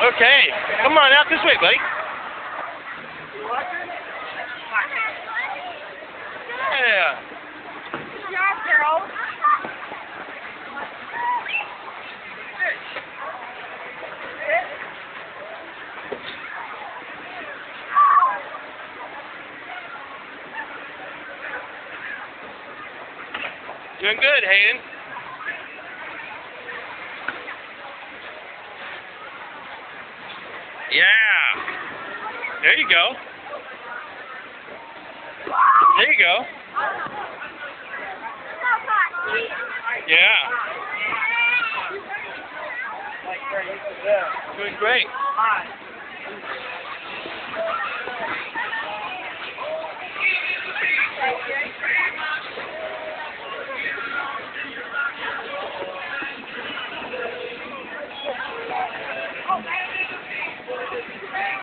Okay, come on out this way, buddy. Yeah. Yeah, girl. Doing good, Hayden. Yeah. There you go. There you go. Yeah. Doing great.